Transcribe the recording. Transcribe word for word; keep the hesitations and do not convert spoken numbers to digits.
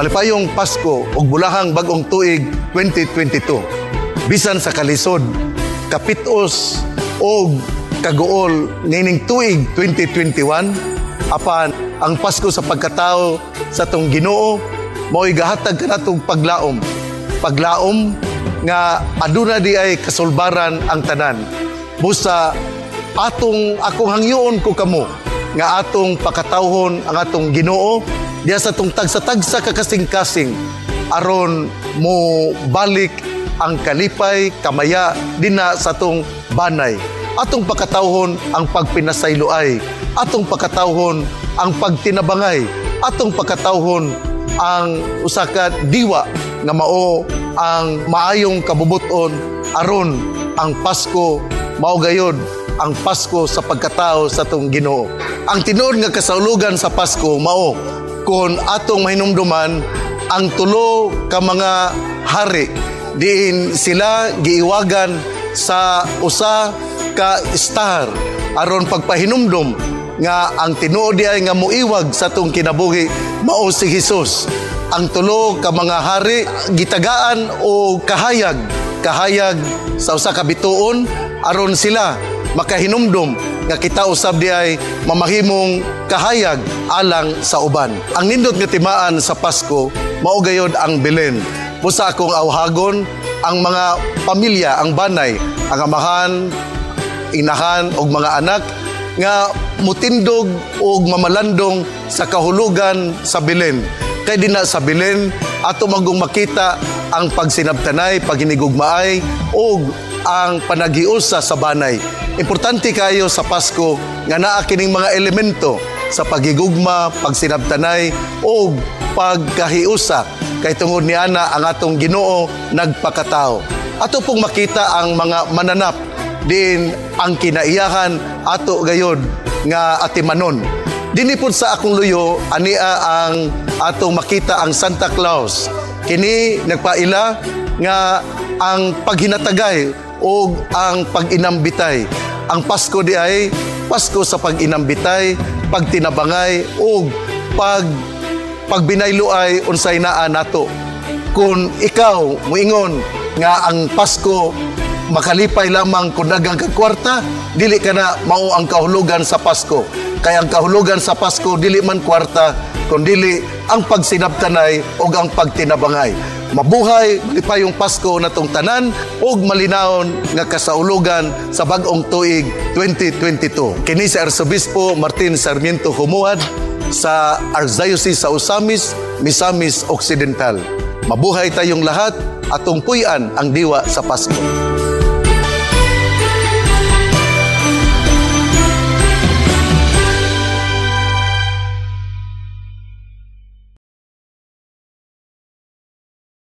malipayong Pasko ug bulahang bag-ong tuig twenty twenty-two. Bisan sa kalisod, kapitos o kaguol nining tuig twenty twenty-one, apan ang Pasko sa pagkatao sa tong Ginoo mao'y gahatag kanatong paglaom. Paglaom nga aduna di ay kasulbaran ang tanan. Busa atong akong hangyoon ko kamo nga atong pakatawhon ang atong Ginoo diya sa tong tagsa-tagsa kakasing-kasing aron mo balik ang kalipay kamaya dinha sa tong banay. Atong pakatawhon ang pagpinasayloay, atong pakatawhon ang pagtinabangay, atong pakatawhon ang usa ka diwa nga mao ang maayong kabubuton aron ang Pasko mao gayud ang Pasko sa pagkatao sa tong Ginoo. Ang tinuod nga kasaulugan sa Pasko mao kung atong mahinumduman ang tulo ka mga hari diin sila giiwagan sa usa ka star aron pagpahinumdom nga ang tinuod diay nga moiwag sa tong kinabuhi mao si Hesus. Ang tulo ka mga hari gitagaan o kahayag kahayag sa usa ka bituon aron sila makahinumdom nga kita usab diay mamahimong kahayag alang sa uban. Ang nindot nga timaan sa Pasko mao gayud ang Belen. Busa akong awhagon ang mga pamilya, ang banay, ang amahan, inahan og mga anak nga mutindog og mamalandong sa kahulugan sa Belen. Kay dinha sa Belen ato magong makita ang pagsinabtanay, paghinigugmaay og ang panaghiusa sa banay. Importante kayo sa Pasko nga naa kining mga elemento sa paghigugma, pagsinabtanay o pagkahiusa kay tungod ni ana ang atong Ginoo nagpakatao. Ato pong makita ang mga mananap din ang kinaiyahan ato gayod nga atimanon. Dini pud sa akong luyo ania ang atong makita ang Santa Claus. Kini nagpaila nga ang paghinatagay o ang pag-inambitay. Ang Pasko di ay Pasko sa pag-inambitay, pagtinabangay o pag pagbinayloay unsay naa nato. Kung ikaw moingon nga ang Pasko makalipay lamang kung daghang ka kwarta, dili ka na mao ang kahulugan sa Pasko. Kaya ang kahulugan sa Pasko dili man kwarta, kundi ang pagsinabtanay o ang pagtinabangay. Mabuhay, malipayong Pasko natong tanan ug malinawon nga kasaulugan sa bag-ong tuig twenty twenty-two. Kini si Arsobispo Martin Sarmiento Humuad sa Archdiocese sa Osamis, Misamis Occidental. Mabuhay tayong lahat, atong puy-an ang diwa sa Pasko.